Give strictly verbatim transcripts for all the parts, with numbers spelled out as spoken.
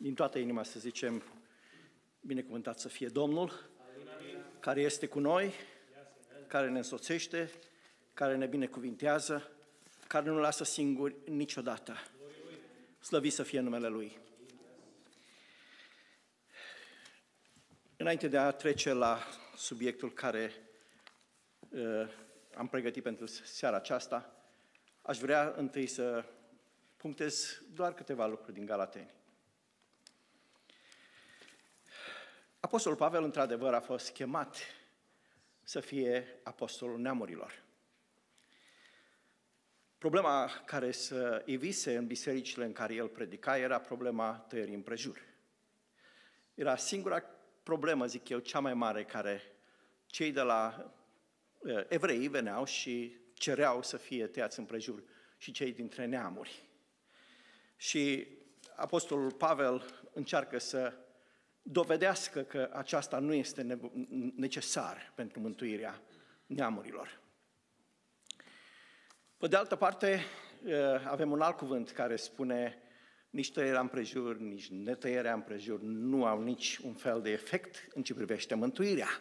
din toată inima să zicem, binecuvântat să fie Domnul, care este cu noi, care ne însoțește, care ne binecuvintează, care nu lasă singuri niciodată. Slăvit să fie numele Lui. Înainte de a trece la subiectul care uh, am pregătit pentru seara aceasta, aș vrea întâi să punctez doar câteva lucruri din Galateni. Apostolul Pavel, într-adevăr, a fost chemat să fie apostolul neamurilor. Problema care se ivise în bisericile în care el predica era problema tăierii împrejur. Era singura problemă, zic eu, cea mai mare care cei de la uh, evrei veneau și cereau să fie tăiați împrejur și cei dintre neamuri. Și apostolul Pavel încearcă să dovedească că aceasta nu este necesar pentru mântuirea neamurilor. Pe de altă parte, avem un alt cuvânt care spune nici tăierea împrejur, nici netăierea împrejur nu au nici un fel de efect în ce privește mântuirea.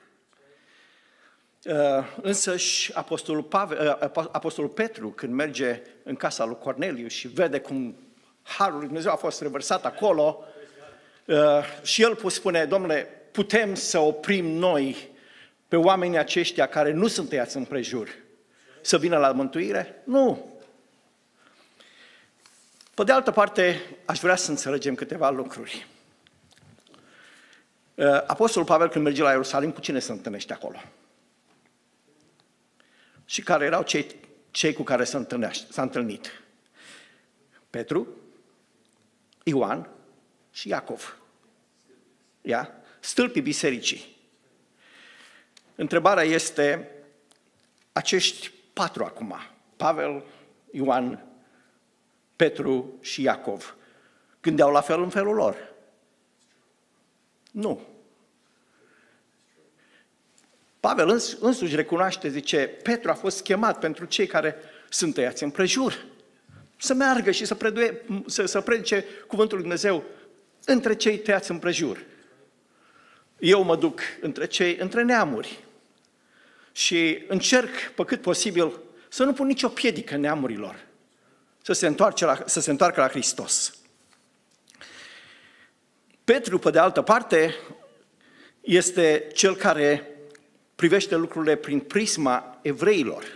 Însăși apostolul, Pavel, apostolul Petru, când merge în casa lui Corneliu și vede cum harul lui Dumnezeu a fost revărsat acolo, și el spune, Domnule, putem să oprim noi pe oamenii aceștia care nu sunt tăiați împrejur să vină la mântuire? Nu! Pe de altă parte, aș vrea să înțelegem câteva lucruri. Apostolul Pavel, când merge la Ierusalim, cu cine se întâlnește acolo? Și care erau cei, cei cu care s-a întâlnit? Petru, Ioan și Iacov. Ia? Stâlpii bisericii. Întrebarea este, acești patru acum, Pavel, Ioan, Petru și Iacov, gândeau la fel în felul lor? Nu. Pavel îns- însuși recunoaște, zice, Petru a fost chemat pentru cei care sunt tăiați împrejur, să meargă și să, preduie, să, să predice cuvântul lui Dumnezeu între cei tăiați împrejur. Eu mă duc între cei, între neamuri și încerc, pe cât posibil, să nu pun nicio piedică neamurilor să se, la, să se întoarcă la Hristos. Petru, pe de altă parte, este cel care privește lucrurile prin prisma evreilor.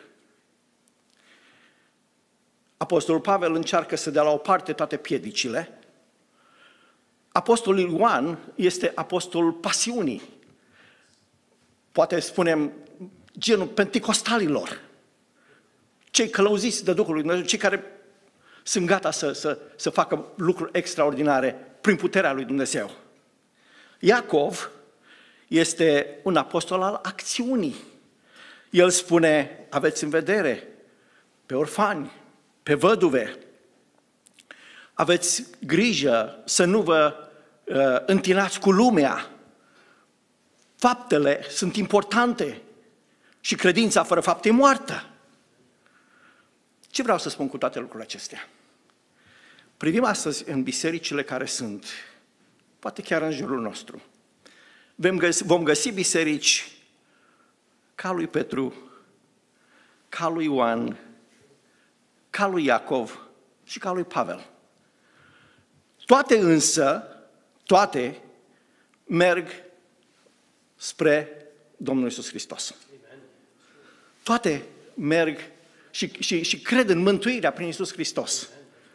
Apostolul Pavel încearcă să dea la o parte toate piedicile. Apostolul Ioan este apostolul pasiunii. Poate spunem genul penticostalilor. Cei călăuziți de Duhul lui Dumnezeu, cei care sunt gata să, să, să facă lucruri extraordinare prin puterea lui Dumnezeu. Iacov este un apostol al acțiunii. El spune, aveți în vedere pe orfani, pe văduve, aveți grijă să nu vă uh, întinați cu lumea. Faptele sunt importante și credința fără fapte e moartă. Ce vreau să spun cu toate lucrurile acestea? Privim astăzi în bisericile care sunt, poate chiar în jurul nostru. Vom găsi, vom găsi biserici ca lui Petru, ca lui Ioan, ca lui Iacov și ca lui Pavel. Toate însă, toate merg spre Domnul Iisus Hristos. Toate merg și, și, și cred în mântuirea prin Iisus Hristos.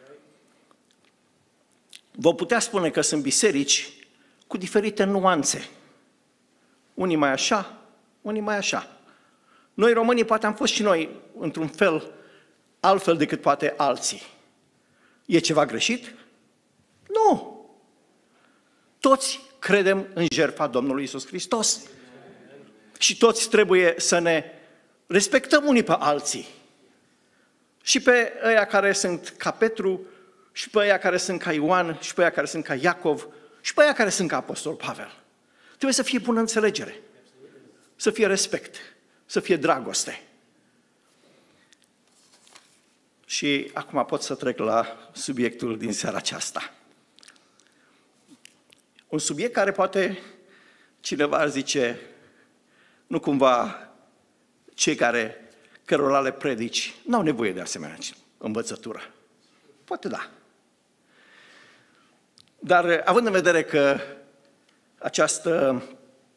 Vă putea spune că sunt biserici cu diferite nuanțe. Unii mai așa, unii mai așa. Noi românii poate am fost și noi într-un fel altfel decât poate alții. E ceva greșit? Nu! Toți credem în jertfa Domnului Iisus Hristos. Și toți trebuie să ne respectăm unii pe alții. Și pe ăia care sunt ca Petru, și pe ăia care sunt ca Ioan, și pe ăia care sunt ca Iacov, și pe ăia care sunt ca Apostol Pavel. Trebuie să fie bună înțelegere, să fie respect, să fie dragoste. Și acum pot să trec la subiectul din seara aceasta. un subiect care poate cineva ar zice, nu cumva cei care, cărora le predici, n-au nevoie de asemenea învățătură. Poate da. Dar având în vedere că această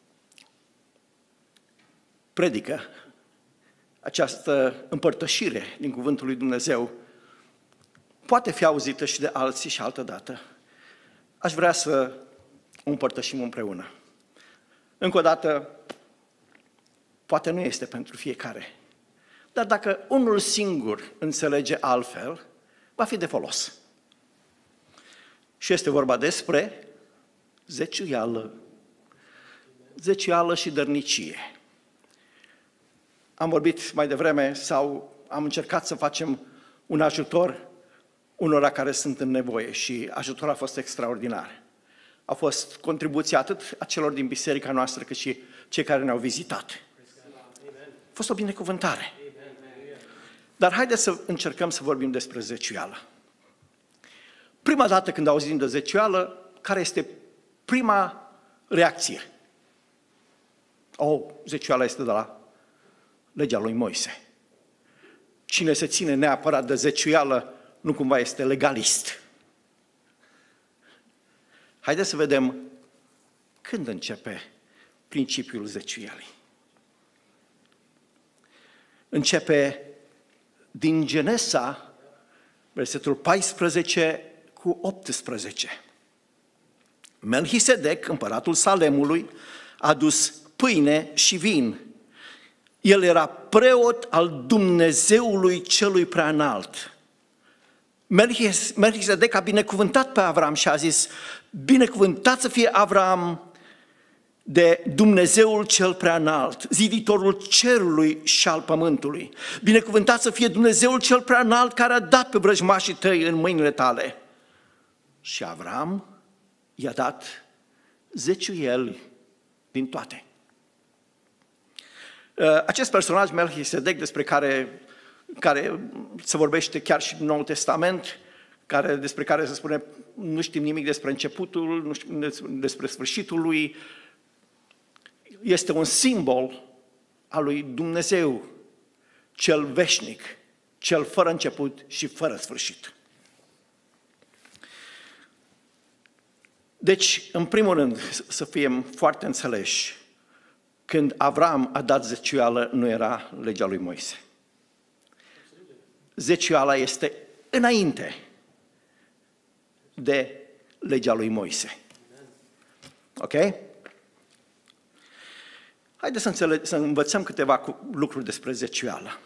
predică, această împărtășire din Cuvântul lui Dumnezeu poate fi auzită și de alții și altă dată, aș vrea să o împărtășim împreună. Încă o dată, poate nu este pentru fiecare, dar dacă unul singur înțelege altfel, va fi de folos. Și este vorba despre zeciuială, zeciuială și dărnicie. Am vorbit mai devreme sau am încercat să facem un ajutor unora care sunt în nevoie și ajutorul a fost extraordinar. A fost contribuția atât a celor din biserica noastră cât și cei care ne-au vizitat. A fost o binecuvântare. Dar haideți să încercăm să vorbim despre zeciuială. Prima dată când auzim de zeciuială, care este prima reacție? Oh, zeciuiala este de la legea lui Moise. Cine se ține neapărat de zeciuială, nu cumva este legalist. Haideți să vedem când începe principiul zeciuialii. Începe din Genesa, versetul paisprezece cu optsprezece. Melchisedec, împăratul Salemului, a dus pâine și vin. El era preot al Dumnezeului celui preanalt. Melchisedec a binecuvântat pe Avram și a zis, binecuvântat să fie Avram de Dumnezeul cel preanalt, ziditorul cerului și al pământului. Binecuvântat să fie Dumnezeul cel preanalt care a dat pe vrăjmașii tăi în mâinile tale. Și Avram i-a dat zeciuieli din toate. Acest personaj, Melchisedec, despre care, care se vorbește chiar și în Noul Testament, care, despre care se spune nu știm nimic despre începutul, nu știm despre sfârșitul lui, este un simbol al lui Dumnezeu, cel veșnic, cel fără început și fără sfârșit. Deci, în primul rând, să fim foarte înțeleși, când Avram a dat zeciuială, nu era legea lui Moise. Zeciuiala este înainte de legea lui Moise. Ok? Haideți să, înțele- să învățăm câteva lucruri despre zeciuială.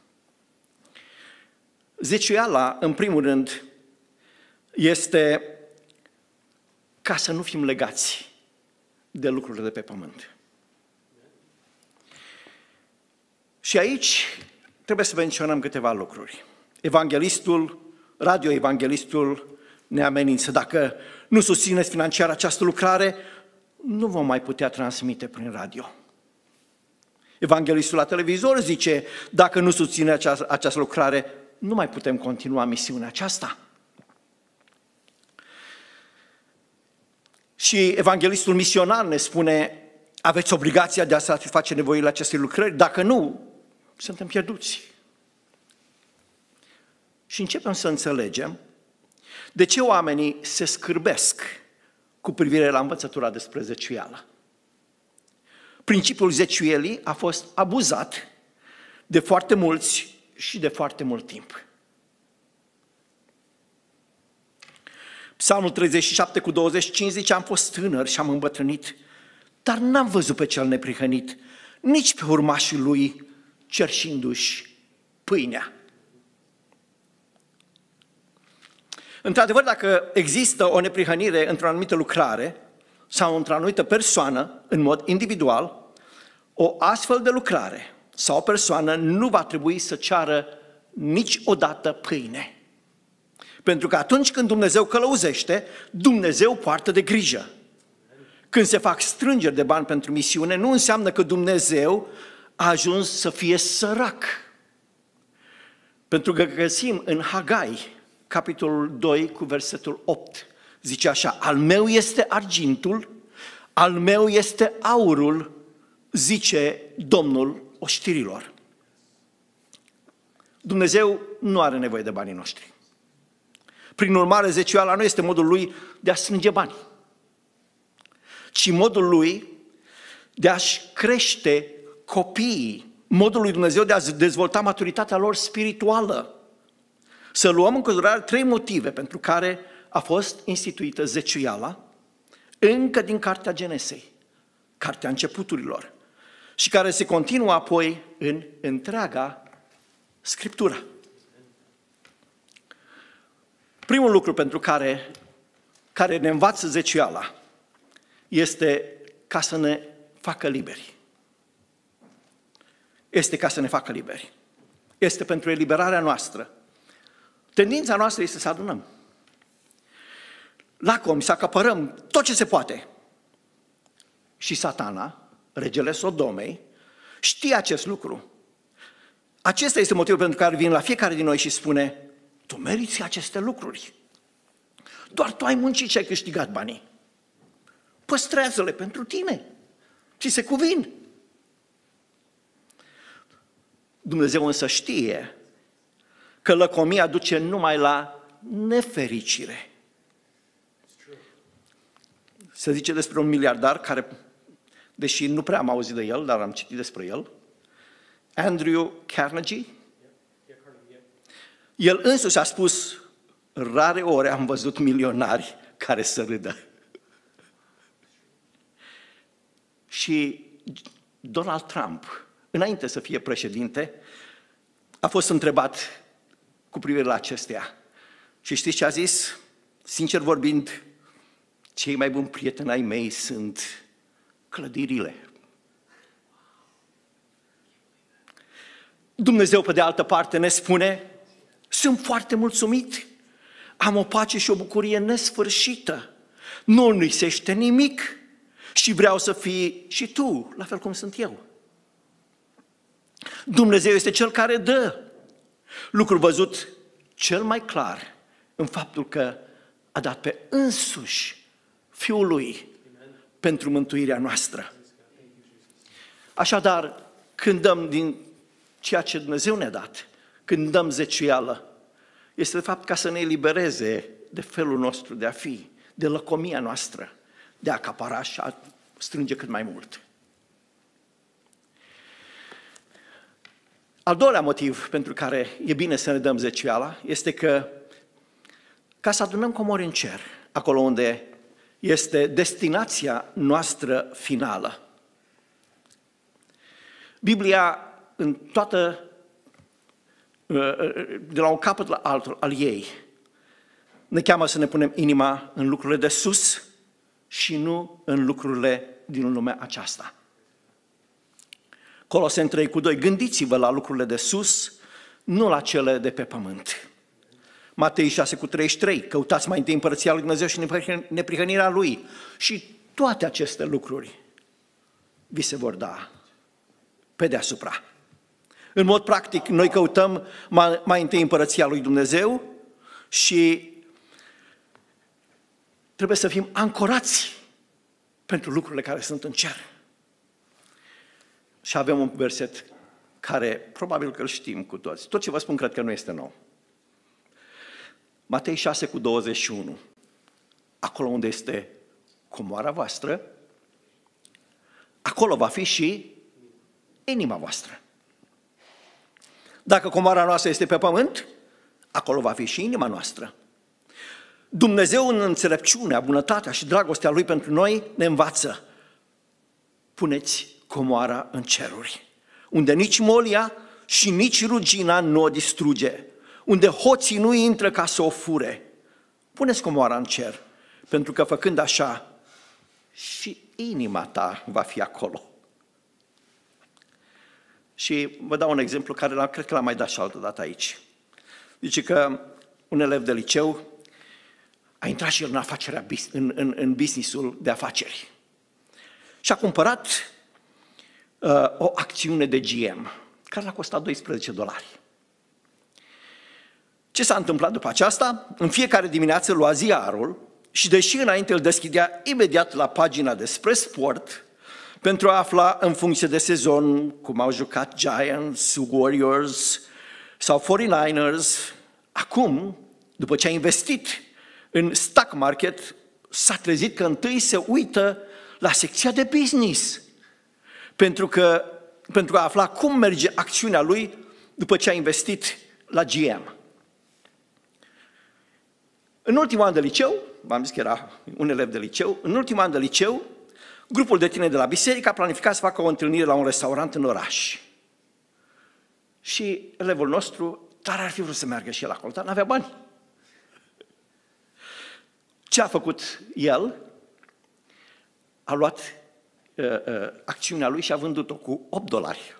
Zeciuiala, în primul rând, este ca să nu fim legați de lucrurile de pe pământ. Și aici trebuie să menționăm câteva lucruri. Evanghelistul, radioevanghelistul ne amenință. Dacă nu susțineți financiar această lucrare, nu vom mai putea transmite prin radio. Evanghelistul la televizor zice, dacă nu susține această, această lucrare, nu mai putem continua misiunea aceasta. Și evanghelistul misionar ne spune, aveți obligația de a satisface nevoile acestei lucrări, dacă nu, suntem pierduți. Și începem să înțelegem de ce oamenii se scârbesc cu privire la învățătura despre zeciuială. Principiul zeciuielii a fost abuzat de foarte mulți și de foarte mult timp. Psalmul treizeci și șapte cu douăzeci și cinci zice, am fost tânăr și am îmbătrânit, dar n-am văzut pe cel neprihănit, nici pe urmașii lui cerșindu-și pâinea. Într-adevăr, dacă există o neprihănire într-o anumită lucrare sau într-o anumită persoană, în mod individual, o astfel de lucrare sau o persoană nu va trebui să ceară niciodată pâine. Pentru că atunci când Dumnezeu călăuzește, Dumnezeu poartă de grijă. Când se fac strângeri de bani pentru misiune, nu înseamnă că Dumnezeu a ajuns să fie sărac. Pentru că găsim în Hagai, capitolul doi, cu versetul opt, zice așa, al meu este argintul, al meu este aurul, zice Domnul oștirilor. Dumnezeu nu are nevoie de banii noștri. Prin urmare, zeciuiala nu este modul lui de a strânge bani, ci modul lui de a-și crește copiii, modul lui Dumnezeu de a dezvolta maturitatea lor spirituală. Să luăm în considerare trei motive pentru care a fost instituită zeciuiala, încă din Cartea Genesei, Cartea Începuturilor, și care se continuă apoi în întreaga Scriptură. Primul lucru pentru care, care ne învață zeciuiala este ca să ne facă liberi. Este ca să ne facă liberi. Este pentru eliberarea noastră. Tendința noastră este să adunăm lacomi, să acapărăm tot ce se poate. Și Satana, regele Sodomei, știe acest lucru. Acesta este motivul pentru care vine la fiecare din noi și spune: tu meriți aceste lucruri. Doar tu ai muncit și ai câștigat banii. Păstrează-le pentru tine. Ți se cuvin. Dumnezeu însă știe că lăcomia duce numai la nefericire. Se zice despre un miliardar care, deși nu prea am auzit de el, dar am citit despre el, Andrew Carnegie. El însuși a spus: rare ori am văzut milionari care să râdă. Și Donald Trump, înainte să fie președinte, a fost întrebat cu privire la acestea. Și știți ce a zis? Sincer vorbind, cei mai buni prieteni ai mei sunt clădirile. Dumnezeu, pe de altă parte, ne spune: sunt foarte mulțumit, am o pace și o bucurie nesfârșită, nu lipsește nimic și vreau să fii și tu, la fel cum sunt eu. Dumnezeu este Cel care dă. Lucru văzut cel mai clar în faptul că a dat pe însuși Fiul Lui pentru mântuirea noastră. Așadar, când dăm din ceea ce Dumnezeu ne-a dat, când dăm zeciuială, este de fapt ca să ne elibereze de felul nostru de a fi, de lăcomia noastră, de a acapara și a strânge cât mai mult. Al doilea motiv pentru care e bine să ne dăm zeciuiala este că ca să adunăm comori în cer, acolo unde este destinația noastră finală. Biblia, în toată, de la un capăt la altul al ei, ne cheamă să ne punem inima în lucrurile de sus și nu în lucrurile din lumea aceasta. Coloseni trei cu doi, gândiți-vă la lucrurile de sus, nu la cele de pe pământ. Matei șase cu treizeci și trei, căutați mai întâi împărăția lui Dumnezeu și neprihănirea Lui și toate aceste lucruri vi se vor da pe deasupra. În mod practic, noi căutăm mai, mai întâi împărăția lui Dumnezeu și trebuie să fim ancorați pentru lucrurile care sunt în cer. Și avem un verset care probabil că îl știm cu toți. Tot ce vă spun cred că nu este nou. Matei șase cu douăzeci și unu. Acolo unde este comoara voastră, acolo va fi și inima voastră. Dacă comoara noastră este pe pământ, acolo va fi și inima noastră. Dumnezeu, în înțelepciunea, bunătatea și dragostea Lui pentru noi, ne învață: puneți comoara în ceruri, unde nici molia și nici rugina nu o distruge, unde hoții nu intră ca să o fure. Puneți comoara în cer, pentru că făcând așa, și inima ta va fi acolo. Și vă dau un exemplu care cred că l-am mai dat și altă dată aici. Zice că un elev de liceu a intrat și el în afacerea, în, în, în business-ul de afaceri. Și a cumpărat uh, o acțiune de G M, care l-a costat doisprezece dolari. Ce s-a întâmplat după aceasta? În fiecare dimineață lua ziarul Și deși înainte îl deschidea imediat la pagina despre sport, pentru a afla în funcție de sezon cum au jucat Giants, Warriors sau forty-niners, acum, după ce a investit în stock market, s-a trezit că întâi se uită la secția de business, pentru, că, pentru a afla cum merge acțiunea lui după ce a investit la G M. În ultimul an de liceu, v-am zis că era un elev de liceu, în ultimul an de liceu, grupul de tineri de la biserică a planificat să facă o întâlnire la un restaurant în oraș. Și elevul nostru tare ar fi vrut să meargă și el acolo, dar n-avea bani. Ce a făcut el? A luat uh, uh, acțiunea lui și a vândut-o cu opt dolari.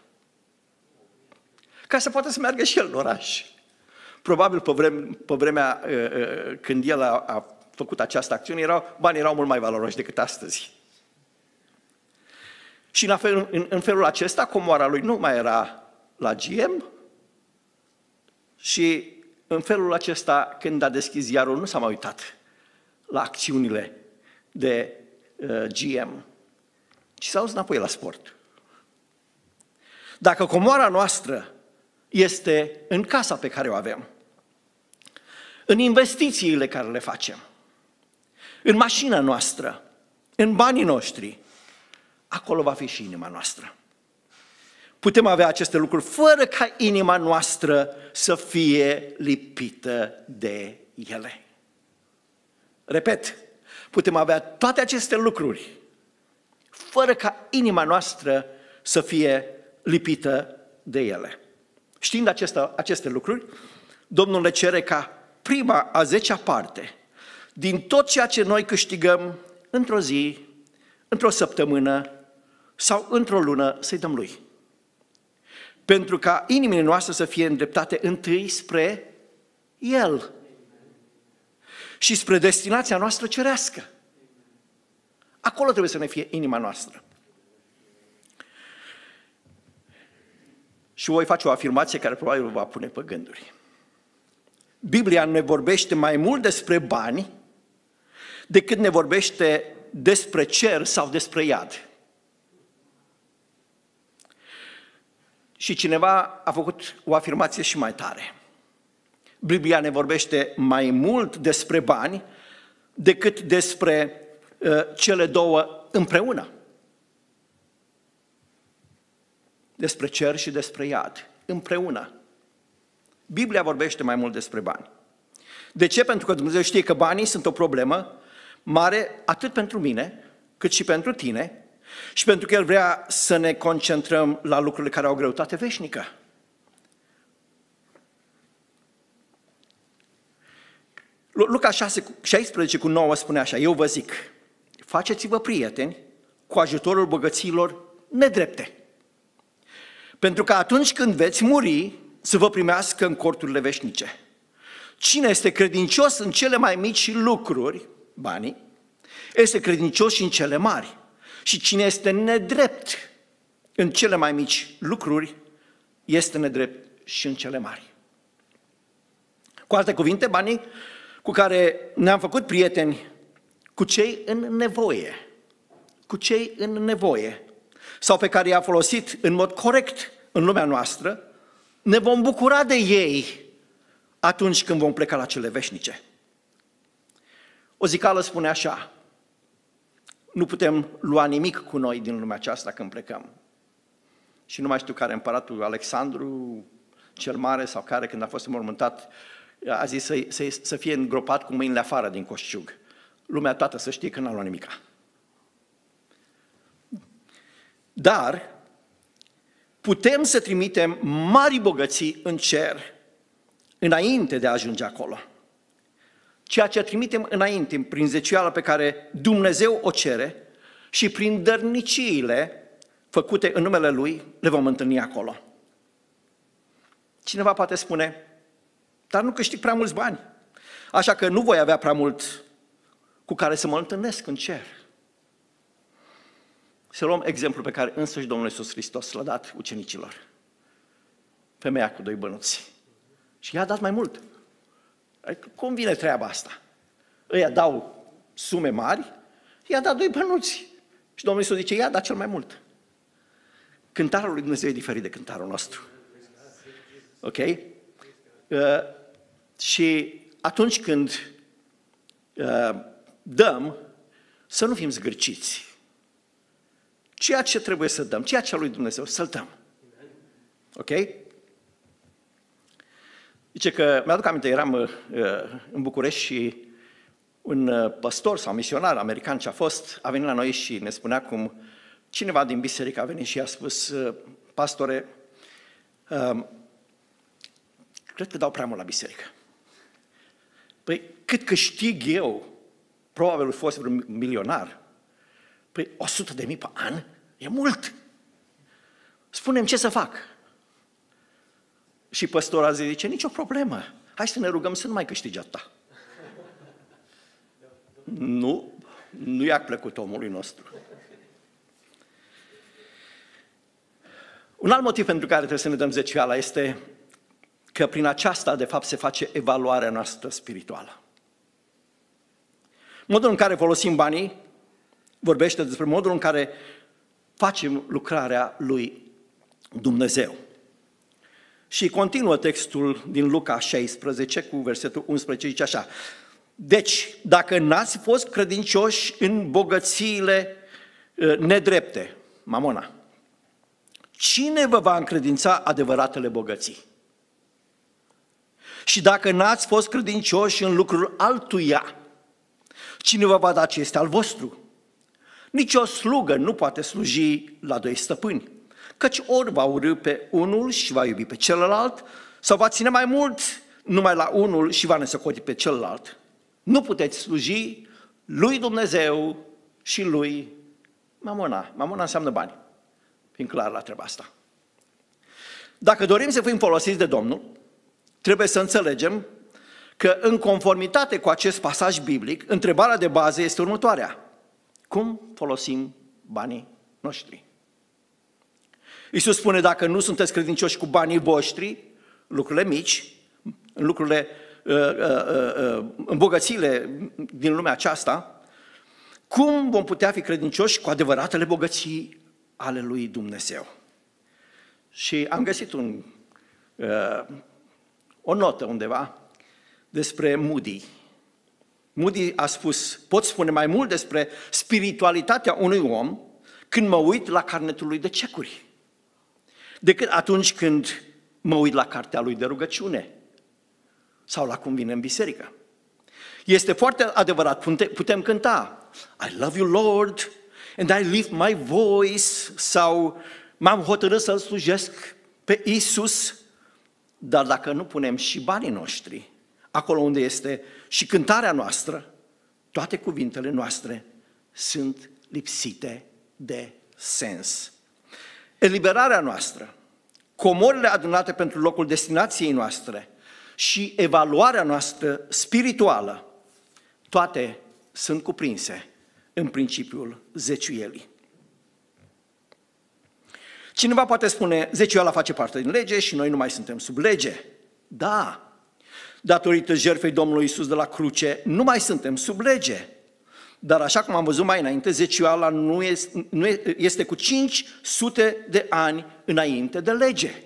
Ca să poată să meargă și el în oraș. Probabil pe, vreme, pe vremea uh, uh, când el a, a făcut această acțiune, erau, banii erau mult mai valoroși decât astăzi. Și în, fel, în, în felul acesta, comoara lui nu mai era la G M și în felul acesta, când a deschis ziarul, nu s-a mai uitat la acțiunile de uh, G M, ci s-a dus înapoi la sport. Dacă comoara noastră este în casa pe care o avem, în investițiile care le facem, în mașina noastră, în banii noștri, acolo va fi și inima noastră. Putem avea aceste lucruri fără ca inima noastră să fie lipită de ele. Repet, putem avea toate aceste lucruri fără ca inima noastră să fie lipită de ele. Știind aceste, aceste lucruri, Domnul le cere ca prima a zecea parte din tot ceea ce noi câștigăm într-o zi, într-o săptămână sau într-o lună să-i dăm Lui. Pentru ca inimile noastre să fie îndreptate întâi spre El și spre destinația noastră cerească. Acolo trebuie să ne fie inima noastră. Și voi face o afirmație care probabil vă va pune pe gânduri. Biblia ne vorbește mai mult despre bani decât ne vorbește despre cer sau despre iad. Și cineva a făcut o afirmație și mai tare. Biblia ne vorbește mai mult despre bani decât despre uh, cele două împreună. Despre cer și despre iad, împreună. Biblia vorbește mai mult despre bani. De ce? Pentru că Dumnezeu știe că banii sunt o problemă mare atât pentru mine, cât și pentru tine, și pentru că El vrea să ne concentrăm la lucrurile care au o greutate veșnică. Luca șaisprezece cu nouă spune așa: eu vă zic, faceți-vă prieteni cu ajutorul bogăților nedrepte, pentru că atunci când veți muri, să vă primească în corturile veșnice. Cine este credincios în cele mai mici lucruri, banii, este credincios și în cele mari. Și cine este nedrept în cele mai mici lucruri, este nedrept și în cele mari. Cu alte cuvinte, banii cu care ne-am făcut prieteni cu cei în nevoie, cu cei în nevoie, sau pe care i-a folosit în mod corect în lumea noastră, ne vom bucura de ei atunci când vom pleca la cele veșnice. O zicală spune așa: nu putem lua nimic cu noi din lumea aceasta când plecăm. Și nu mai știu care, împăratul Alexandru cel Mare sau care, când a fost înmormântat, a zis să, să, să fie îngropat cu mâinile afară din coșciug. Lumea toată să știe că n-a luat nimica. Dar putem să trimitem mari bogății în cer înainte de a ajunge acolo. Ceea ce trimitem înainte, prin zeciuiala pe care Dumnezeu o cere și prin dărniciile făcute în numele Lui, le vom întâlni acolo. Cineva poate spune: dar nu câștig prea mulți bani, așa că nu voi avea prea mult cu care să mă întâlnesc în cer. Să luăm exemplul pe care însăși Domnul Iisus Hristos l-a dat ucenicilor. Femeia cu doi bănuți. Și i-a dat mai mult. Cum vine treaba asta? Ăia dau sume mari, i-a dat doi bănuți. Și Domnul Iisus zice, i-a dat cel mai mult. Cântarul lui Dumnezeu e diferit de cântarul nostru. Ok? Uh, și atunci când uh, dăm, să nu fim zgârciți. Ceea ce trebuie să dăm, ceea ce a lui Dumnezeu, să-l dăm. Ok? Zice că, mi-aduc aminte, eram uh, în București și un uh, păstor sau misionar american ce a fost, a venit la noi și ne spunea cum cineva din biserică a venit și a spus, uh, pastore, uh, cred că dau prea mult la biserică. Păi, cât câștig eu, probabil fost vreun milionar, păi o sută de mii pe an e mult. Spune-mi ce să fac. Și păstora zice, nicio problemă, hai să ne rugăm să nu mai câștigi atâta. Nu, nu i-a plăcut omului nostru. Un alt motiv pentru care trebuie să ne dăm zeciuiala este că prin aceasta, de fapt, se face evaluarea noastră spirituală. Modul în care folosim banii vorbește despre modul în care facem lucrarea lui Dumnezeu. Și continuă textul din Luca șaisprezece cu versetul unsprezece, zice așa, deci, dacă n-ați fost credincioși în bogățiile nedrepte, mamona, cine vă va încredința adevăratele bogății? Și dacă n-ați fost credincioși în lucrul altuia, cine vă va da ce este al vostru? Nici o slugă nu poate sluji la doi stăpâni, căci ori va urî pe unul și va iubi pe celălalt, sau va ține mai mult numai la unul și va nesocoti pe celălalt. Nu puteți sluji lui Dumnezeu și lui mamona. Mamona înseamnă bani. Fiind clar la treaba asta. Dacă dorim să fim folosiți de Domnul, trebuie să înțelegem că în conformitate cu acest pasaj biblic, întrebarea de bază este următoarea. Cum folosim banii noștri? Iisus spune, dacă nu sunteți credincioși cu banii voștri, lucrurile mici, în lucrurile, în bogățiile din lumea aceasta, cum vom putea fi credincioși cu adevăratele bogății ale lui Dumnezeu? Și am găsit un, o notă undeva despre Moody. Moody a spus, pot spune mai mult despre spiritualitatea unui om când mă uit la carnetul lui de cecuri, decât atunci când mă uit la cartea lui de rugăciune sau la cum vine în biserică. Este foarte adevărat, putem cânta I love you, Lord, and I lift my voice, sau m-am hotărât să-L slujesc pe Iisus, dar dacă nu punem și banii noștri acolo unde este și cântarea noastră, toate cuvintele noastre sunt lipsite de sens. Eliberarea noastră, comorile adunate pentru locul destinației noastre și evaluarea noastră spirituală, toate sunt cuprinse în principiul zeciuielii. Cineva poate spune, zeciuiala face parte din lege și noi nu mai suntem sub lege. Da, datorită jertfei Domnului Iisus de la cruce, nu mai suntem sub lege. Dar așa cum am văzut mai înainte, zeciuiala nu este, nu este cu cinci sute de ani înainte de lege.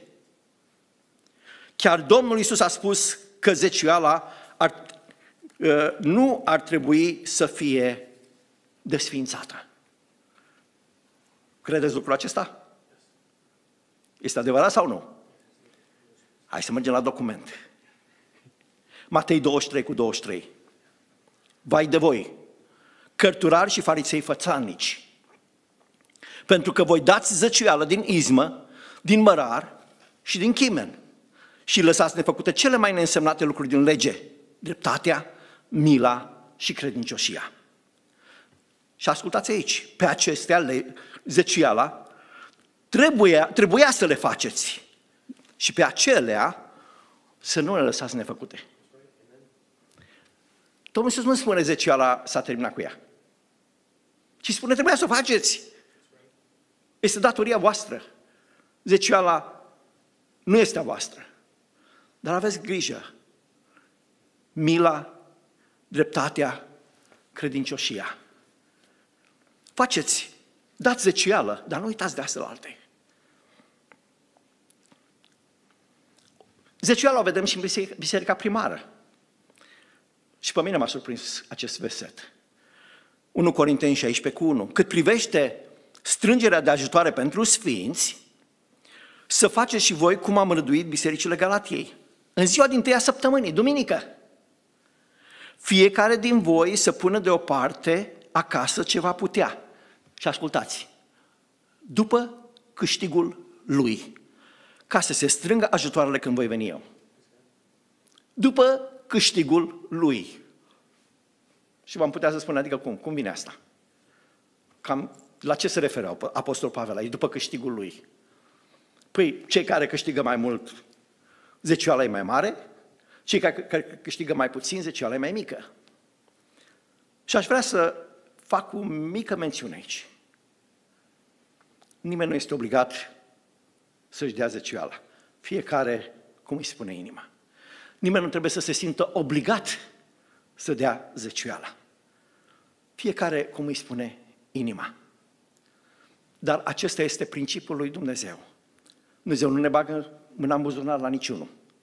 Chiar Domnul Iisus a spus că zeciuiala ar, nu ar trebui să fie desființată. Credeți lucrul acesta? Este adevărat sau nu? Hai să mergem la documente. Matei douăzeci și trei cu douăzeci și trei. Vai de voi, cărturari și farisei fățarnici, pentru că voi dați zeciuială din izmă, din mărar și din chimen și lăsați nefăcute cele mai neînsemnate lucruri din lege, dreptatea, mila și credincioșia. Și ascultați aici, pe acestea, zeciuiala, trebuia, trebuia să le faceți și pe acelea să nu le lăsați nefăcute. Domnul Iisus nu spune zeciuiala s-a terminat cu ea, ci spune trebuia să o faceți. Este datoria voastră. Zeciuiala nu este a voastră, dar aveți grijă. Mila, dreptatea, credincioșia. Faceți, dați zeciuială, dar nu uitați de astea alte. Zeciuiala o vedem și în biserica primară. Și pe mine m-a surprins acest verset. unu Corinteni șaisprezece cu unu. Cât privește strângerea de ajutoare pentru sfinți, să faceți și voi cum am rânduit bisericile Galatiei. În ziua din tâia săptămânii, duminică, fiecare din voi să pună deoparte acasă ce va putea. Și ascultați, după câștigul lui, ca să se strângă ajutoarele când voi veni eu. După câștigul lui. Și v-am putea să spun, adică cum? Cum vine asta? Cam la ce se referă Apostol Pavel aici, după câștigul lui? Păi, cei care câștigă mai mult, zeciuiala e mai mare, cei care câștigă mai puțin, zeciuiala e mai mică. Și aș vrea să fac o mică mențiune aici. Nimeni nu este obligat să-și dea zeciuiala. Fiecare, cum îi spune inima. Nimeni nu trebuie să se simtă obligat să dea zeciuiala. Fiecare, cum îi spune inima. Dar acesta este principiul lui Dumnezeu. Dumnezeu nu ne bagă mâna în buzunar la niciunul.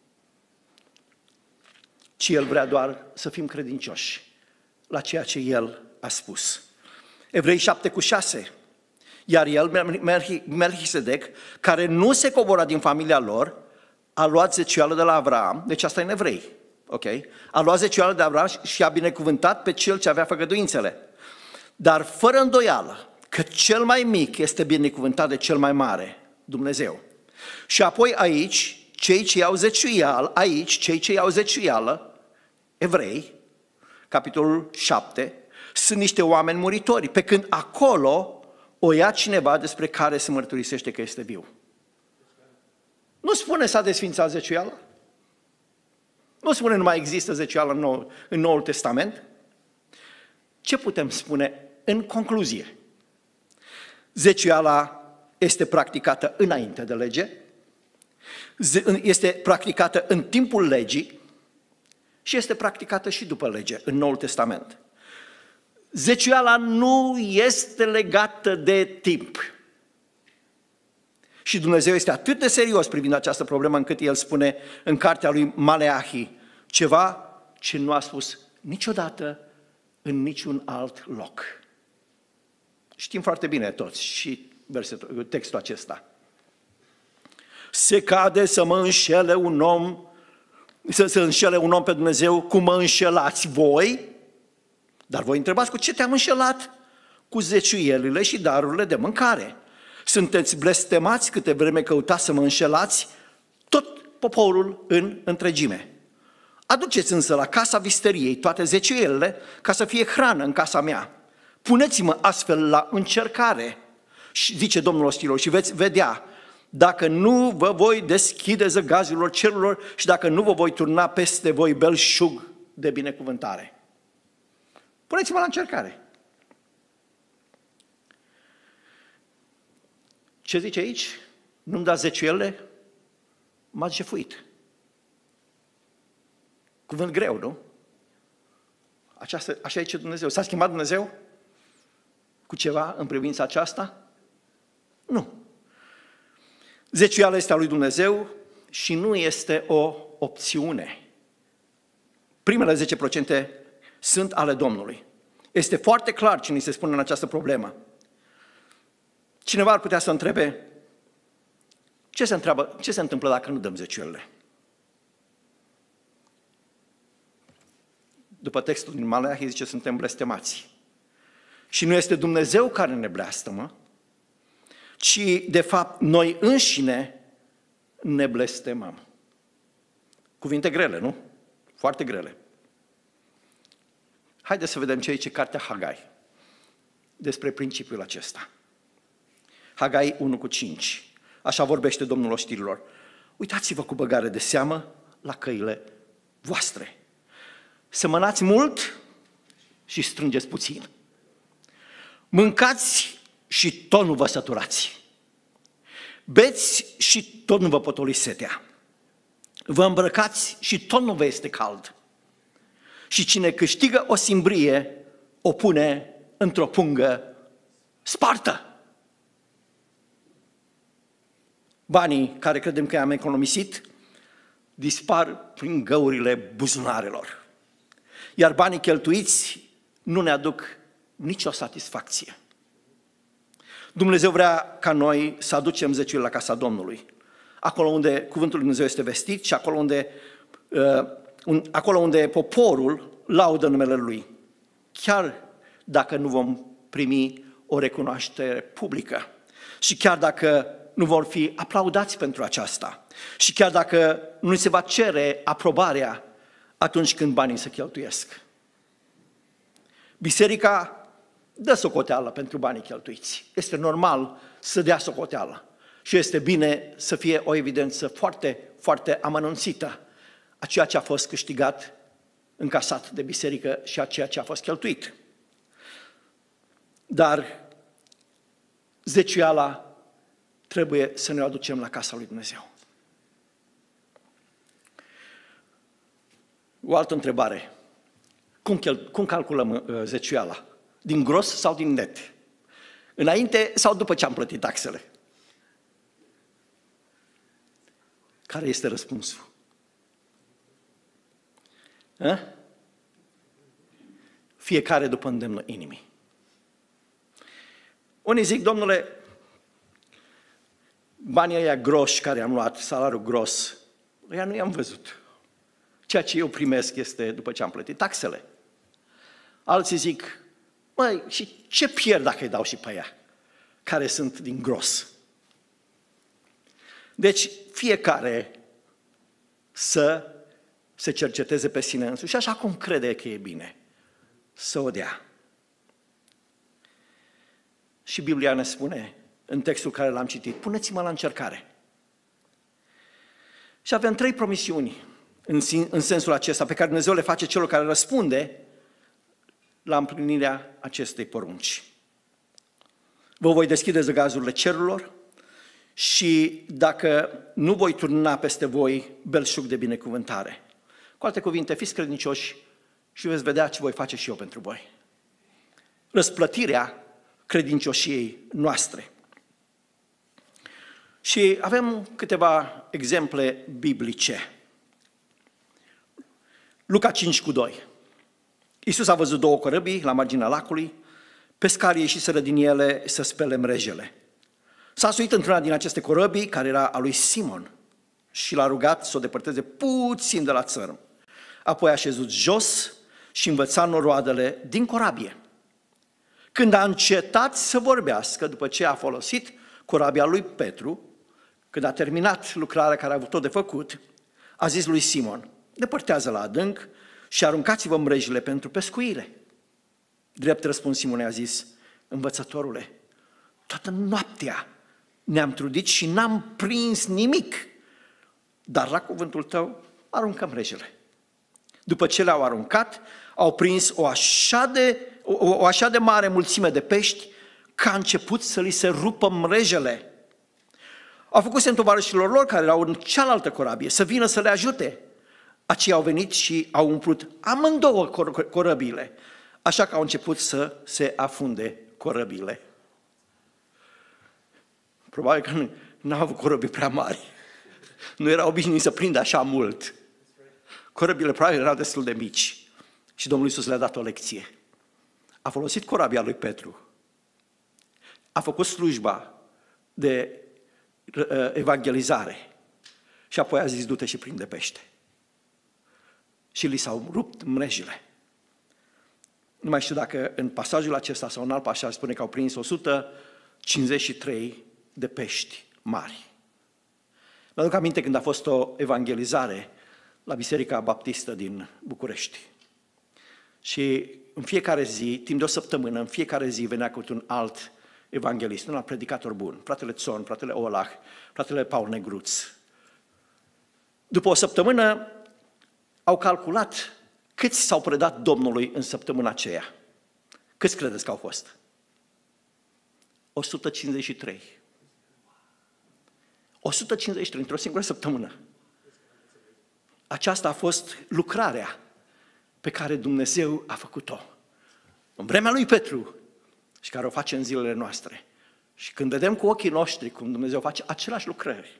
Ci El vrea doar să fim credincioși la ceea ce El a spus. Evrei șapte cu șase. Iar el, Melchisedec, care nu se cobora din familia lor, a luat zeciuială de la Avram, deci asta e în Evrei, ok? A luat zeciuială de Avram și a binecuvântat pe cel ce avea făgăduințele. Dar fără îndoială că cel mai mic este binecuvântat de cel mai mare, Dumnezeu. Și apoi aici, cei ce iau zeciuială, aici, cei ce iau zeciuială, Evrei, capitolul șapte, sunt niște oameni muritori, pe când acolo o ia cineva despre care se mărturisește că este viu. Nu spune s-a desfințat zeciuiala? Nu spune nu mai există zeciuială în, nou, în Noul Testament? Ce putem spune în concluzie? Zeciuiala este practicată înainte de lege, este practicată în timpul legii și este practicată și după lege, în Noul Testament. Zeciuiala nu este legată de timp. Și Dumnezeu este atât de serios privind această problemă încât El spune în cartea lui Maleahi ceva ce nu a spus niciodată în niciun alt loc. Știm foarte bine toți și versetul, textul acesta. Se cade să mă înșele un om, să se înșele un om pe Dumnezeu cum mă înșelați voi. Dar voi întrebați, cu ce te-am înșelat? Cu zeciuielile și darurile de mâncare. Sunteți blestemați câte vreme căutați să mă înșelați tot poporul în întregime. Aduceți însă la casa visteriei toate zeciuielile ca să fie hrană în casa mea. Puneți-mă astfel la încercare, zice Domnul ostilor, și veți vedea dacă nu vă voi deschide zăgazurilor cerurilor și dacă nu vă voi turna peste voi belșug de binecuvântare. Puneți-mă la încercare. Ce zice aici? Nu-mi dați zeciuielile? M-ați jefuit. Cuvânt greu, nu? Aceasta, așa zice Dumnezeu. S-a schimbat Dumnezeu cu ceva în privința aceasta? Nu. Zeciuiala este a lui Dumnezeu și nu este o opțiune. Primele zece la sută sunt ale Domnului. Este foarte clar ce ni se spune în această problemă. Cineva ar putea să întrebe, ce se, întreabă, ce se întâmplă dacă nu dăm zeciuielile? După textul din Maleahi zice, suntem blestemați. Și nu este Dumnezeu care ne blestemă, ci de fapt noi înșine ne blestemăm. Cuvinte grele, nu? Foarte grele. Haideți să vedem ce zice cartea Hagai despre principiul acesta. Hagai unu cu cinci. Așa vorbește Domnul oștirilor. Uitați-vă cu băgare de seamă la căile voastre. Semănați mult și strângeți puțin. Mâncați și tot nu vă săturați. Beți și tot nu vă potoliți setea. Vă îmbrăcați și tot nu vă este cald. Și cine câștigă o simbrie, o pune într-o pungă spartă. Banii care credem că i-am economisit dispar prin găurile buzunarelor. Iar banii cheltuiți nu ne aduc nicio satisfacție. Dumnezeu vrea ca noi să aducem zeciuieli la casa Domnului, acolo unde cuvântul lui Dumnezeu este vestit și acolo unde, uh, un, acolo unde poporul laudă numele Lui, chiar dacă nu vom primi o recunoaștere publică și chiar dacă nu vor fi aplaudați pentru aceasta și chiar dacă nu se va cere aprobarea atunci când banii se cheltuiesc. Biserica dă socoteală pentru banii cheltuiți. Este normal să dea socoteală și este bine să fie o evidență foarte, foarte amănunțită a ceea ce a fost câștigat, încasat de biserică și a ceea ce a fost cheltuit. Dar zeciuiala trebuie să ne o aducem la casa lui Dumnezeu. O altă întrebare. Cum, chel- cum calculăm uh, zeciuiala? Din gros sau din net? Înainte sau după ce am plătit taxele? Care este răspunsul? A? Fiecare după îndemnul inimii. Unii zic, domnule, banii ăia groși care am luat, salariul gros, ăia nu i-am văzut. Ceea ce eu primesc este după ce am plătit taxele. Alții zic, măi, și ce pierd dacă îi dau și pe ăia, care sunt din gros? Deci, fiecare să se cerceteze pe sine însuși și așa cum crede că e bine, să o dea. Și Biblia ne spune, în textul care l-am citit, puneți-mă la încercare. Și avem trei promisiuni în, în sensul acesta, pe care Dumnezeu le face celor care răspunde la împlinirea acestei porunci. Vă voi deschide zăgazurile cerurilor și dacă nu voi turna peste voi belșug de binecuvântare. Cu alte cuvinte, fiți credincioși și veți vedea ce voi face și eu pentru voi. Răsplătirea credincioșiei noastre. Și avem câteva exemple biblice. Luca cinci cu doi. Iisus a văzut două corăbii la marginea lacului, pescarii ieșiseră din ele să spele mrejele. S-a suit într-una din aceste corăbii, care era a lui Simon, și l-a rugat să o depărteze puțin de la țărm. Apoi a șezut jos și învăța noroadele din corabie. Când a încetat să vorbească, după ce a folosit corabia lui Petru, când a terminat lucrarea care a avut tot de făcut, a zis lui Simon, depărtează la adânc și aruncați-vă mrejile pentru pescuire. Drept răspuns Simon a zis, învățătorule, toată noaptea ne-am trudit și n-am prins nimic, dar la cuvântul tău aruncăm mrejile. După ce le-au aruncat, au prins o așa de, o, o așa de mare mulțime de pești, că a început să li se rupă mrejele. Au făcut semn tovarășilor lor, care erau în cealaltă corabie, să vină să le ajute. Aceia au venit și au umplut amândouă cor- corăbile, așa că au început să se afunde corăbile. Probabil că nu, nu au avut corăbii prea mari. Nu erau obișnuiți să prindă așa mult. Corăbile probabil erau destul de mici. Și Domnul Iisus le-a dat o lecție. A folosit corabia lui Petru. A făcut slujba de evangelizare. Și apoi a zis, du-te și prinde pește. Și li s-au rupt mrejile. Nu mai știu dacă în pasajul acesta sau în alt pasaj spune că au prins o sută cincizeci și trei de pești mari. Mă aduc aminte când a fost o evangelizare la Biserica Baptistă din București. Și în fiecare zi, timp de o săptămână, în fiecare zi venea cu un alt evanghelist, un alt predicator bun, fratele Țon, fratele Olah, fratele Paul Negruț. După o săptămână au calculat câți s-au predat Domnului în săptămâna aceea. Câți credeți că au fost? o sută cincizeci și trei. o sută cincizeci și trei într-o singură săptămână. Aceasta a fost lucrarea pe care Dumnezeu a făcut-o. în vremea lui Petru și care o face în zilele noastre. Și când vedem cu ochii noștri cum Dumnezeu face aceleași lucrări,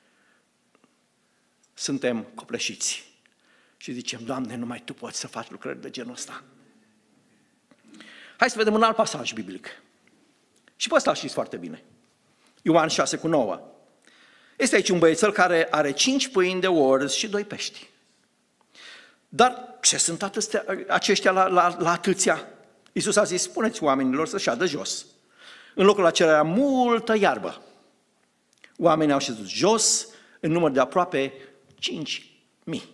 suntem copleșiți și zicem, Doamne, numai Tu poți să faci lucrări de genul ăsta. Hai să vedem un alt pasaj biblic. Și pe ăsta știți foarte bine. Ioan șase cu nouă. Este aici un băiețel care are cinci pâini de orz și doi pești. Dar ce sunt atâția, aceștia la, la, la atâția? Iisus a zis, spuneți oamenilor să șadă jos. În locul acela era multă iarbă. Oamenii au șezut jos în număr de aproape cinci mii.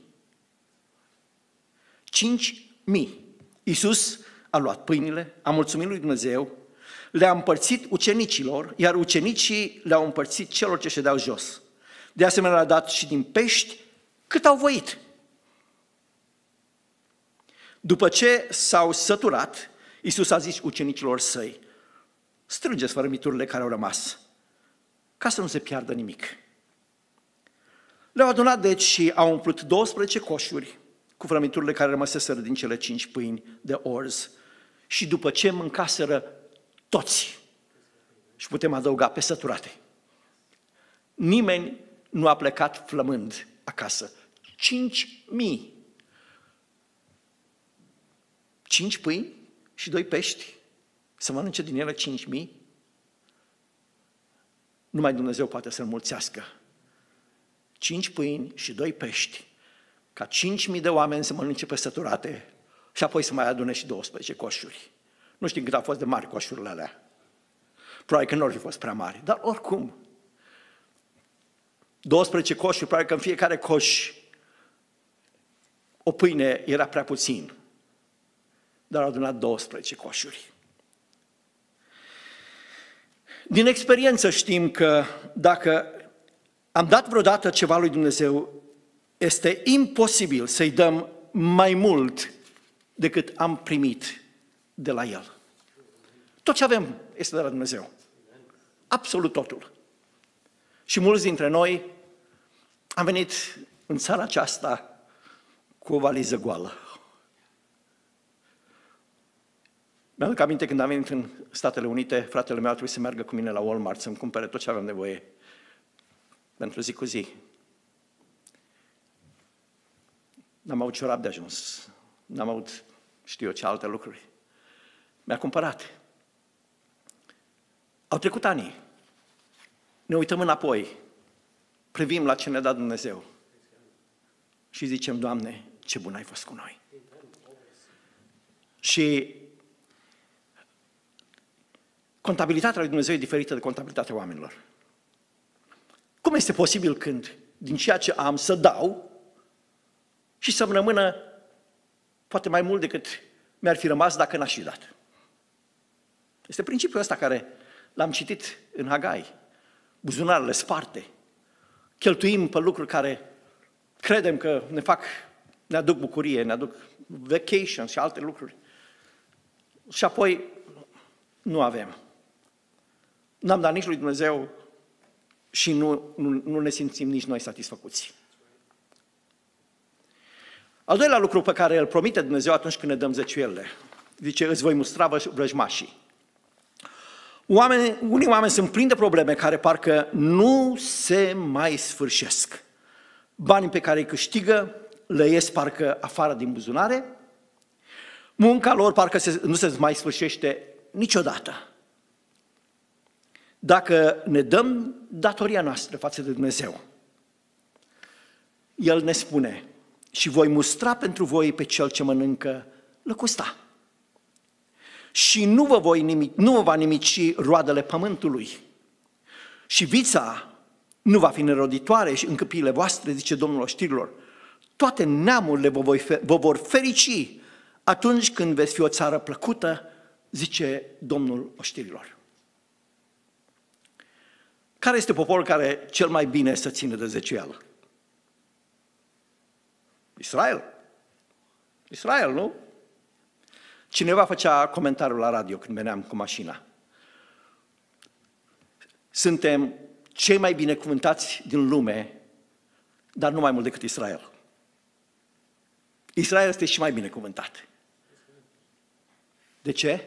Cinci mii. Iisus a luat pâinile, a mulțumit lui Dumnezeu, le-a împărțit ucenicilor, iar ucenicii le-au împărțit celor ce ședeau jos. De asemenea, le-a dat și din pești cât au voit. După ce s-au săturat, Iisus a zis ucenicilor săi, strângeți fărâmiturile care au rămas, ca să nu se piardă nimic. Le-au adunat deci și au umplut douăsprezece coșuri cu fărâmiturile care rămăseseră din cele cinci pâini de orz. Și după ce mâncaseră toți, și putem adăuga pe săturate, nimeni nu a plecat flămând acasă. Cinci mii. Cinci pâini și doi pești. Să mănânce din ele cinci mii. Numai Dumnezeu poate să înmulțească. Cinci pâini și doi pești. Ca cinci mii de oameni să mănânce pe săturate și apoi să mai adune și douăsprezece coșuri. Nu știu cât au fost de mari coșurile alea. Probabil că nu au fost prea mari, dar oricum. douăsprezece coșuri, probabil că în fiecare coș o pâine era prea puțin. Dar au adunat douăsprezece coșuri. Din experiență știm că dacă am dat vreodată ceva lui Dumnezeu, este imposibil să-i dăm mai mult decât am primit de la El. Tot ce avem este de la Dumnezeu. Absolut totul. Și mulți dintre noi am venit în țara aceasta cu o valiză goală. Mi-aduc aminte când am venit în Statele Unite, fratele meu a trebuit să meargă cu mine la Walmart să-mi cumpere tot ce aveam nevoie pentru zi cu zi. N-am avut ciorap de ajuns, n-am avut știu eu ce alte lucruri. Mi-a cumpărat. Au trecut ani. Ne uităm înapoi, privim la ce ne-a dat Dumnezeu și zicem, Doamne, ce bun ai fost cu noi. Și contabilitatea lui Dumnezeu e diferită de contabilitatea oamenilor. Cum este posibil când din ceea ce am să dau și să-mi rămână poate mai mult decât mi-ar fi rămas dacă n-aș fi dat? Este principiul ăsta care l-am citit în Hagai. Buzunarele sparte. Cheltuim pe lucruri care credem că ne fac, ne aduc bucurie, ne aduc vacation și alte lucruri. Și apoi nu avem. N-am dat nici lui Dumnezeu și nu, nu, nu ne simțim nici noi satisfăcuți. Al doilea lucru pe care îl promite Dumnezeu atunci când ne dăm zeciuielile, zice, îți voi mustra vrăjmașii. Oameni, unii oameni sunt plini de probleme care parcă nu se mai sfârșesc. Banii pe care îi câștigă le ies parcă afară din buzunare, munca lor parcă se, nu se mai sfârșește niciodată. Dacă ne dăm datoria noastră față de Dumnezeu, El ne spune, și voi mustra pentru voi pe cel ce mănâncă lăcusta. Și nu vă, voi nimic, nu vă va nimici roadele pământului. Și vița nu va fi neroditoare și în câmpiile voastre, zice Domnul oștirilor. Toate neamurile vă, voi, vă vor ferici atunci când veți fi o țară plăcută, zice Domnul oștirilor. Care este poporul care cel mai bine să ține de zeciuială? Israel. Israel, nu? Cineva făcea comentariul la radio când veneam cu mașina. Suntem cei mai binecuvântați din lume, dar nu mai mult decât Israel. Israel este și mai binecuvântat. De ce?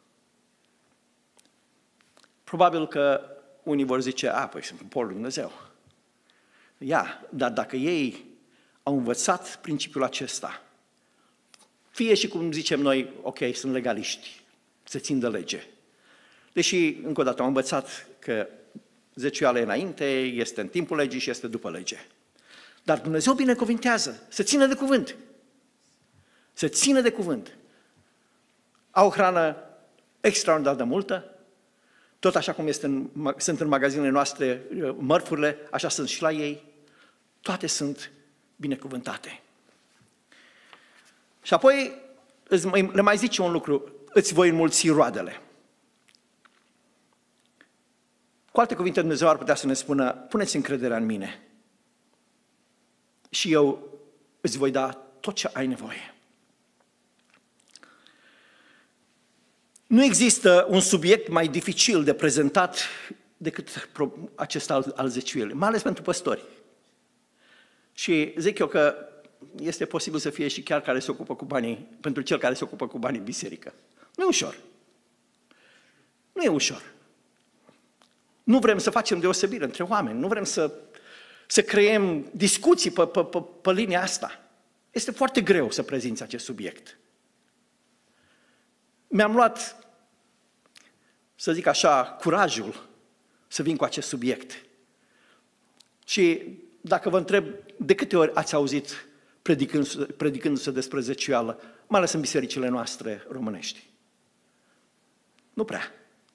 Probabil că unii vor zice, a, păi sunt poporul lui Dumnezeu. Ia, dar dacă ei au învățat principiul acesta, fie și cum zicem noi, ok, sunt legaliști, se țin de lege. Deși, încă o dată, au învățat că zeciuiala e înainte, este în timpul legii și este după lege. Dar Dumnezeu binecuvintează, se ține de cuvânt. Se ține de cuvânt. Au hrană extraordinar de multă, tot așa cum este în, sunt în magazinele noastre mărfurile, așa sunt și la ei. Toate sunt binecuvântate. Și apoi le mai zice un lucru, îți voi înmulți roadele. Cu alte cuvinte, Dumnezeu ar putea să ne spună, puneți încrederea în mine și eu îți voi da tot ce ai nevoie. Nu există un subiect mai dificil de prezentat decât acesta al, al zeciuielii, mai ales pentru păstori. Și zic eu că este posibil să fie și chiar care se ocupă cu banii, pentru cel care se ocupă cu banii în biserică. Nu e ușor. Nu e ușor. Nu vrem să facem deosebire între oameni, nu vrem să, să creăm discuții pe, pe, pe, pe linia asta. Este foarte greu să prezinți acest subiect. Mi-am luat, să zic așa, curajul să vin cu acest subiect. Și dacă vă întreb, de câte ori ați auzit predicându-se, predicându-se despre zeciuială, mai ales în bisericile noastre românești? Nu prea.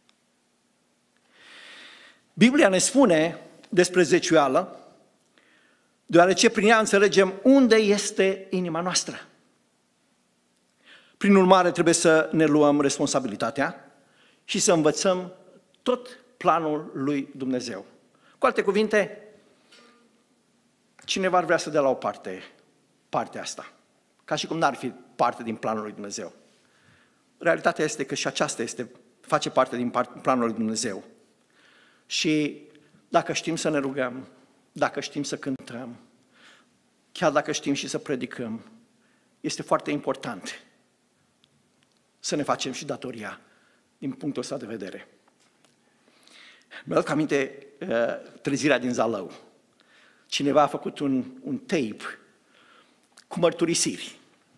Biblia ne spune despre zeciuială, deoarece prin ea înțelegem unde este inima noastră. Prin urmare, trebuie să ne luăm responsabilitatea și să învățăm tot planul lui Dumnezeu. Cu alte cuvinte, cineva ar vrea să dea la o parte partea asta, ca și cum n-ar fi parte din planul lui Dumnezeu. Realitatea este că și aceasta este, face parte din planul lui Dumnezeu. Și dacă știm să ne rugăm, dacă știm să cântăm, chiar dacă știm și să predicăm, este foarte important să ne facem și datoria din punctul ăsta de vedere. Mi-aduc aminte uh, trezirea din Zalău. Cineva a făcut un, un tape cu mărturisiri.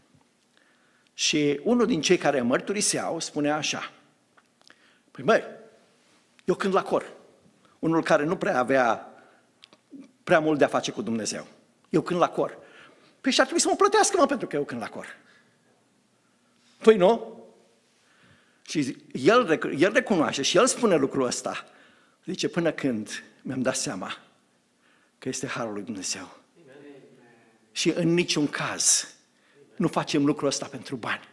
Și unul din cei care mărturiseau spunea așa, păi măi, eu cânt la cor. Unul care nu prea avea prea mult de-a face cu Dumnezeu. Eu cânt la cor. Păi și ar trebui să mă plătească, mă, pentru că eu cânt la cor. Păi nu? Și el, el recunoaște și el spune lucrul ăsta. Zice, până când mi-am dat seama că este harul lui Dumnezeu. Amen. Și în niciun caz nu facem lucrul ăsta pentru bani.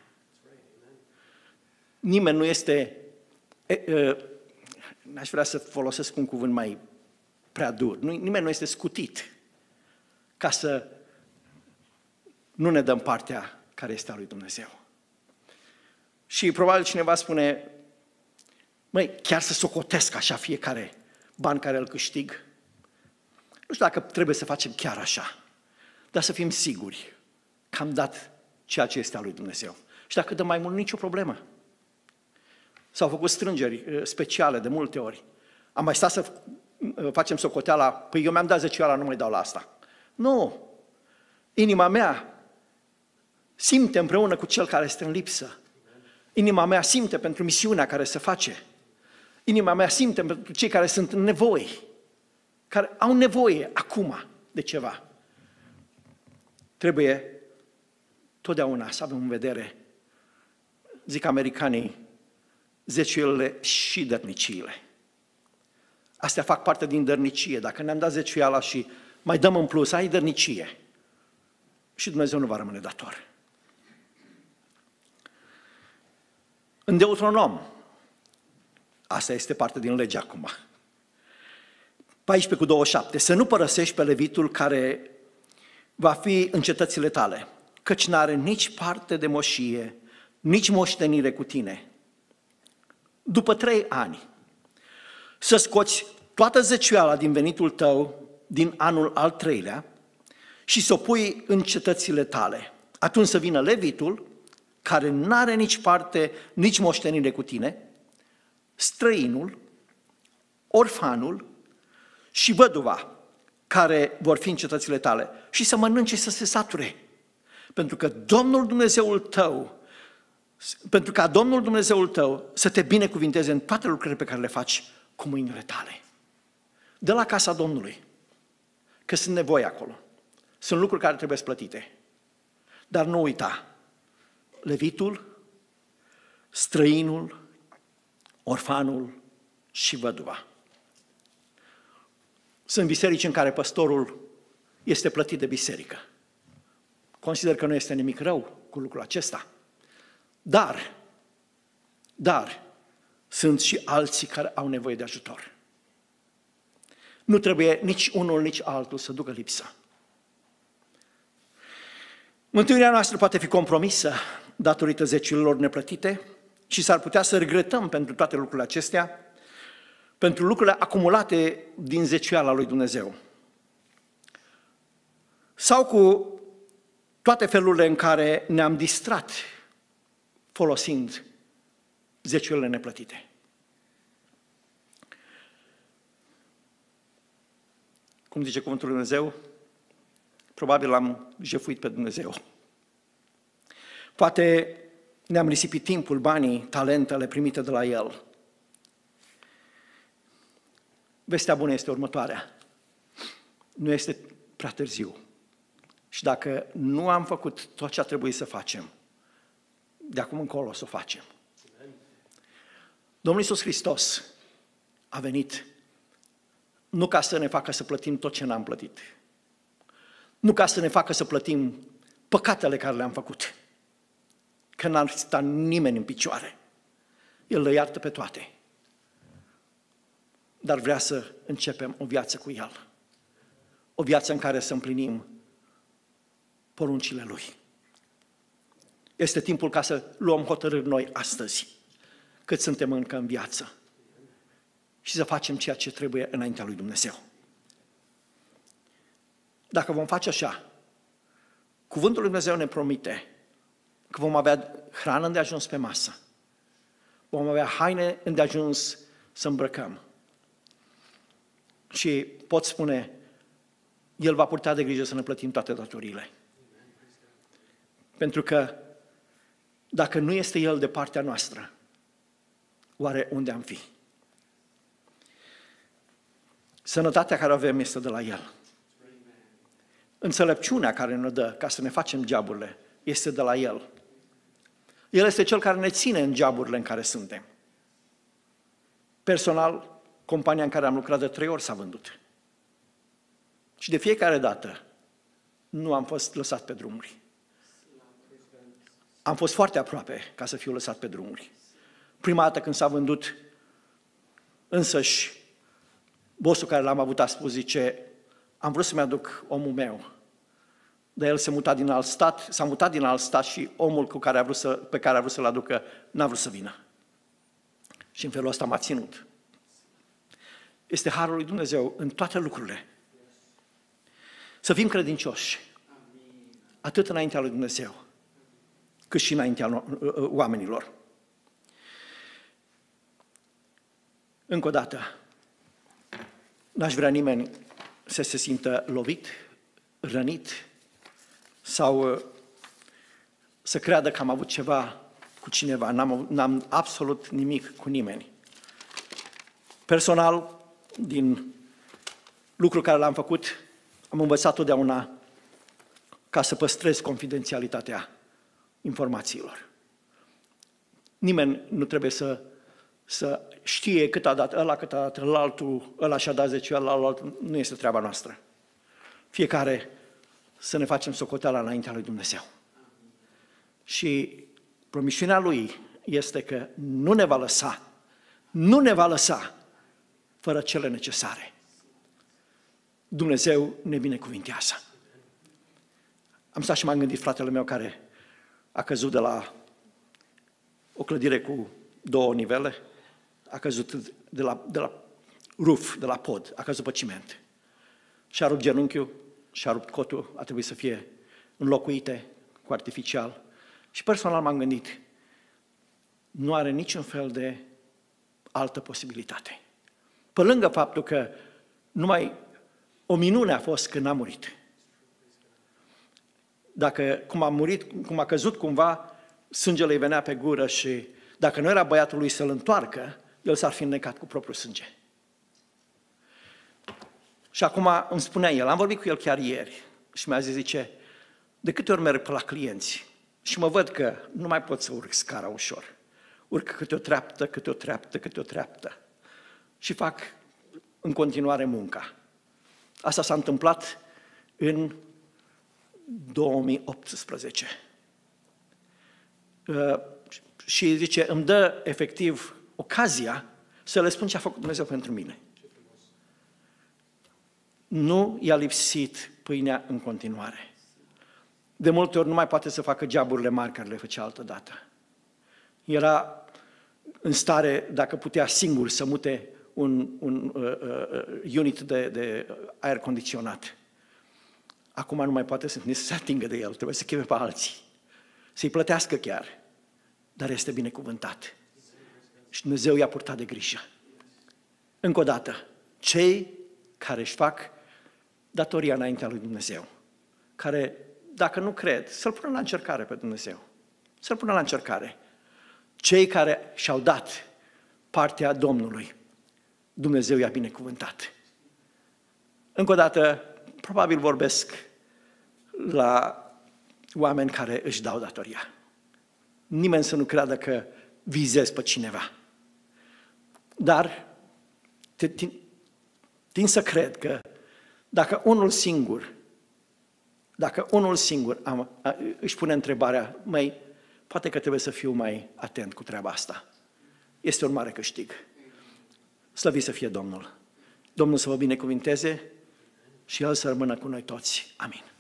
Nimeni nu este... E, e, n-aș vrea să folosesc un cuvânt mai prea dur. Nimeni nu este scutit ca să nu ne dăm partea care este a lui Dumnezeu. Și probabil cineva spune, măi, chiar să socotesc așa fiecare ban care îl câștig? Nu știu dacă trebuie să facem chiar așa, dar să fim siguri că am dat ceea ce este a lui Dumnezeu. Și dacă dăm mai mult, nicio problemă. S-au făcut strângeri speciale de multe ori. Am mai stat să facem socoteala, păi eu mi-am dat zecioala, nu mai dau la asta. Nu! Inima mea simte împreună cu cel care este în lipsă. Inima mea simte pentru misiunea care se face. Inima mea simte pentru cei care sunt în nevoi, care au nevoie acum de ceva. Trebuie totdeauna să avem în vedere, zic americanii, zeciuielile și dărniciile. Astea fac parte din dărnicie. Dacă ne-am dat zeciuiala și mai dăm în plus, ai dărnicie. Și Dumnezeu nu va rămâne dator. În Deuteronom, asta este parte din lege acum, paisprezece cu douăzeci și șapte, să nu părăsești pe levitul care va fi în cetățile tale, căci n-are nici parte de moșie, nici moștenire cu tine. După trei ani, să scoți toată zeciuiala din venitul tău din anul al treilea și să o pui în cetățile tale. Atunci să vină levitul care n-are nici parte, nici moștenire cu tine, străinul, orfanul și văduva, care vor fi în cetățile tale, și să mănânce și să se sature. Pentru că Domnul Dumnezeul tău, pentru ca Domnul Dumnezeul tău să te binecuvinteze în toate lucrurile pe care le faci cu mâinile tale. De la casa Domnului, că sunt nevoi acolo. Sunt lucruri care trebuie plătite. Dar nu uita, levitul, străinul, orfanul și văduva. Sunt biserici în care păstorul este plătit de biserică. Consider că nu este nimic rău cu lucrul acesta. Dar, dar, sunt și alții care au nevoie de ajutor. Nu trebuie nici unul, nici altul să ducă lipsa. Mântuirea noastră poate fi compromisă datorită zeciuielilor neplătite și s-ar putea să regretăm pentru toate lucrurile acestea, pentru lucrurile acumulate din zeciuiala lui Dumnezeu. Sau cu toate felurile în care ne-am distrat folosind zeciuielile neplătite. Cum zice cuvântul lui Dumnezeu, probabil l-am jefuit pe Dumnezeu. Poate ne-am risipit timpul, banii, talentele primite de la El. Vestea bună este următoarea. Nu este prea târziu. Și dacă nu am făcut tot ce a trebuit să facem, de acum încolo o să o facem. Domnul Iisus Hristos a venit nu ca să ne facă să plătim tot ce n-am plătit, nu ca să ne facă să plătim păcatele care le-am făcut, că n-ar sta nimeni în picioare. El le iartă pe toate. Dar vrea să începem o viață cu El. O viață în care să împlinim poruncile Lui. Este timpul ca să luăm hotărâri noi astăzi, cât suntem încă în viață, și să facem ceea ce trebuie înaintea lui Dumnezeu. Dacă vom face așa, cuvântul lui Dumnezeu ne promite că vom avea hrană îndeajuns pe masă, vom avea haine îndeajuns să îmbrăcăm. Și pot spune, El va purta de grijă să ne plătim toate datoriile. Pentru că dacă nu este El de partea noastră, oare unde am fi? Sănătatea care o avem este de la El. Înțelepciunea care ne dă ca să ne facem geaburile este de la El. El este Cel care ne ține în geaburile în care suntem. Personal, compania în care am lucrat de trei ori s-a vândut. Și de fiecare dată nu am fost lăsat pe drumuri. Am fost foarte aproape ca să fiu lăsat pe drumuri. Prima dată când s-a vândut, însăși, bossul care l-am avut a spus, zice, am vrut să-mi aduc omul meu, dar el se muta din alt stat, s-a mutat din alt stat și omul cu care a vrut să, pe care a vrut să-l aducă n-a vrut să vină. Și în felul ăsta m-a ținut. Este harul lui Dumnezeu în toate lucrurile. Să fim credincioși, atât înaintea lui Dumnezeu, cât și înaintea oamenilor. Încă o dată, n-aș vrea nimeni să se simtă lovit, rănit sau să creadă că am avut ceva cu cineva. N-am, n-am absolut nimic cu nimeni. Personal, din lucrul care l-am făcut, am învățat totdeauna ca să păstrez confidențialitatea informațiilor. Nimeni nu trebuie să, să știe cât a dat ăla, cât a dat ălaltul, ăla și-a dat zeciuiala, ălaltul, nu este treaba noastră. Fiecare să ne facem socoteala înaintea lui Dumnezeu. Și promisiunea Lui este că nu ne va lăsa, nu ne va lăsa fără cele necesare. Dumnezeu ne binecuvintează. Am stat și m-am gândit, fratele meu care a căzut de la o clădire cu două nivele, a căzut de la, de la roof, de la pod, a căzut pe ciment. Și-a rupt genunchiul, și-a rupt cotul, a trebuit să fie înlocuite cu artificial. Și personal m-am gândit, nu are niciun fel de altă posibilitate. Pe lângă faptul că numai o minune a fost când a murit. Dacă, cum a murit, cum a căzut cumva, sângele îi venea pe gură și dacă nu era băiatul lui să-l întoarcă, el s-ar fi înnecat cu propriul sânge. Și acum îmi spunea el, am vorbit cu el chiar ieri și mi-a zis, zice, de câte ori merg pe la clienți și mă văd că nu mai pot să urc scara ușor. Urc câte o treaptă, câte o treaptă, câte o treaptă. Și fac în continuare munca. Asta s-a întâmplat în două mii optsprezece. Uh, și zice, îmi dă efectiv ocazia să le spun ce a făcut Dumnezeu pentru mine. Nu i-a lipsit pâinea în continuare. De multe ori nu mai poate să facă geaburile mari care le făcea altă dată. Era în stare, dacă putea singur, să mute un, un uh, uh, unit de, de aer condiționat. Acum nu mai poate să, nici să se atingă de el, trebuie să cheme pe alții. Să-i plătească chiar. Dar este binecuvântat. Și Dumnezeu i-a purtat de grijă. Încă o dată, cei care își fac datoria înaintea lui Dumnezeu, care, dacă nu cred, să-L pună la încercare pe Dumnezeu. Să-L pună la încercare. Cei care și-au dat partea Domnului, Dumnezeu i-a binecuvântat. Încă o dată, probabil vorbesc la oameni care își dau datoria. Nimeni să nu creadă că vizez pe cineva. Dar tind să cred că dacă unul singur, dacă unul singur am, a, își pune întrebarea, măi, poate că trebuie să fiu mai atent cu treaba asta. Este un mare câștig. Slăvit să fie Domnul. Domnul să vă binecuvinteze și El să rămână cu noi toți. Amin.